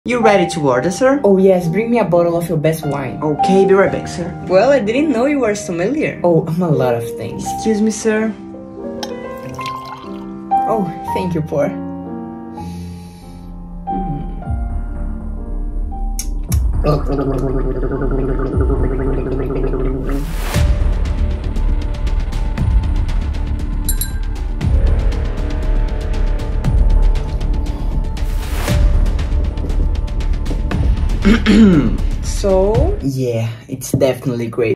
You ready to order, sir? Oh yes, bring me a bottle of your best wine. Okay, be right back, sir. Well, I didn't know you were a sommelier. Oh, I'm a lot of things. Excuse me, sir. Oh, thank you, Por. So? Yeah, it's definitely great.